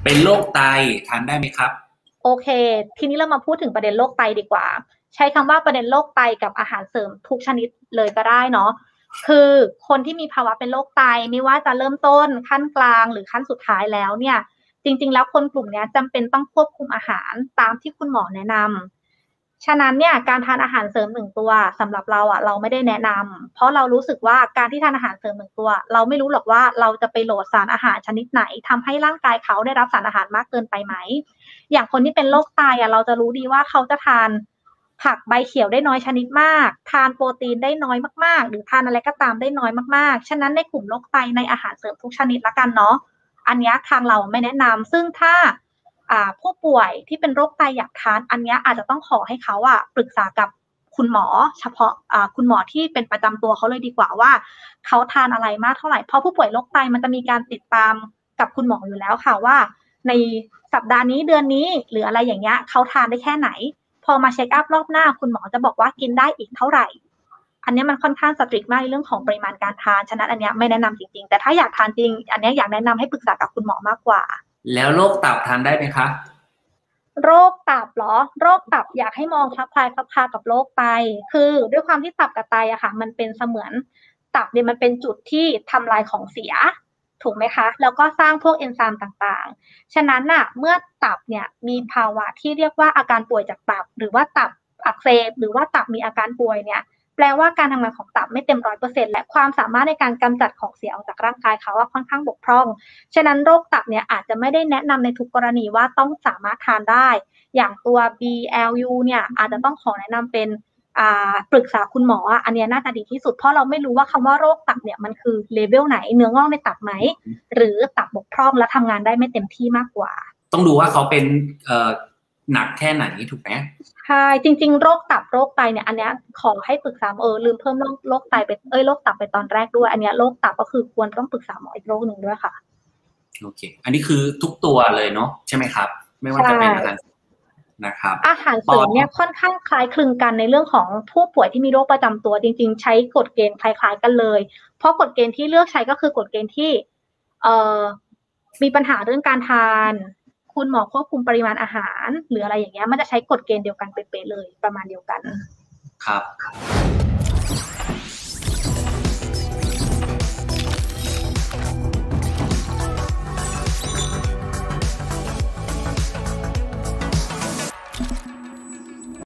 เป็นโรคไตทานได้ไหมครับโอเคทีนี้เรามาพูดถึงประเด็นโรคไตดีกว่าใช้คำว่าประเด็นโรคไตกับอาหารเสริมทุกชนิดเลยก็ได้เนาะคือคนที่มีภาวะเป็นโรคไตไม่ว่าจะเริ่มต้นขั้นกลางหรือขั้นสุดท้ายแล้วเนี่ยจริงๆแล้วคนกลุ่มนี้จำเป็นต้องควบคุมอาหารตามที่คุณหมอแนะนำฉะนั้นเนี่ยการทานอาหารเสริมหนึ่งตัวสำหรับเราเราไม่ได้แนะนำเพราะเรารู้สึกว่าการที่ทานอาหารเสริมหนึ่งตัวเราไม่รู้หรอกว่าเราจะไปโหลดสารอาหารชนิดไหนทำให้ร่างกายเขาได้รับสารอาหารมากเกินไปไหม อย่างคนที่เป็นโรคไตเราจะรู้ดีว่าเขาจะทานผักใบเขียวได้น้อยชนิดมากทานโปรตีนได้น้อยมากๆหรือทานอะไรก็ตามได้น้อยมากๆฉะนั้นในกลุ่มโรคไตในอาหารเสริมทุกชนิดละกันเนาะอันนี้ทางเราไม่แนะนำซึ่งถ้าผู้ป่วยที่เป็นโรคไตอยากทานอันนี้อาจจะต้องขอให้เขาปรึกษากับคุณหมอเฉพาะคุณหมอที่เป็นประจำตัวเขาเลยดีกว่าว่าเขาทานอะไรมากเท่าไหร่เพราะผู้ป่วยโรคไตมันจะมีการติดตามกับคุณหมออยู่แล้วค่ะว่าในสัปดาห์นี้เดือนนี้หรืออะไรอย่างเงี้ยเขาทานได้แค่ไหนพอมาเช็คอัพรอบหน้าคุณหมอจะบอกว่ากินได้อีกเท่าไหร่อันนี้มันค่อนข้างสตริกมากในเรื่องของปริมาณการทานฉะนั้นอันนี้ไม่แนะนำจริงๆแต่ถ้าอยากทานจริงอันนี้อยากแนะนำให้ปรึกษากับคุณหมอมากกว่าแล้วโรคตับทานได้ไหมคะโรคตับเหรอโรคตับอยากให้มองคล้ายๆกับโรคไตคือด้วยความที่ตับกับไตอะค่ะมันเป็นเสมือนตับเนี่ยมันเป็นจุดที่ทำลายของเสียถูกไหมคะแล้วก็สร้างพวกเอนไซม์ต่างๆฉะนั้นเมื่อตับเนี่ยมีภาวะที่เรียกว่าอาการป่วยจากตับหรือว่าตับอักเสบหรือว่าตับมีอาการป่วยเนี่ยแปลว่าการทำงานของตับไม่เต็ม100%และความสามารถในการกำจัดของเสียออกจากร่างกายเขาค่อนข้างบกพร่องฉะนั้นโรคตับเนี่ยอาจจะไม่ได้แนะนำในทุกกรณีว่าต้องสามารถทานได้อย่างตัว BLU เนี่ยอาจจะต้องขอแนะนำเป็นปรึกษาคุณหมออันนี้น่าจะดีที่สุดเพราะเราไม่รู้ว่าคำว่าโรคตับเนี่ยมันคือเลเวลไหนเนื้องอกในตับไหมหรือตับบกพร่องและทำงานได้ไม่เต็มที่มากกว่าต้องดูว่าเขาเป็นหนักแค่ไหนถูกไหมใช่จริงๆโรคตับโรคไตเนี่ยอันนี้ขอให้ปรึกษาลืมเพิ่มโรคไตไปโรคตับไปตอนแรกด้วยอันนี้โรคตับก็คือควรต้องปรึกษาหมออีกโรคหนึ่งด้วยค่ะโอเคอันนี้คือทุกตัวเลยเนาะใช่ไหมครับไม่ว่าใช่จะเป็นอาหารนะครับอาหารเสริมเนี่ยค่อนข้างคล้ายคลึงกันในเรื่องของผู้ป่วยที่มีโรคประจำตัวจริงๆใช้กฎเกณฑ์คล้ายๆกันเลยเพราะกฎเกณฑ์ที่เลือกใช้ก็คือกฎเกณฑ์ที่เอ่อมีปัญหาเรื่องการทานคุณหมอควบคุมปริมาณอาหารหรืออะไรอย่างเงี้ยมันจะใช้กฎเกณฑ์เดียวกันเป๊ะๆเลยประมาณเดียวกันครับ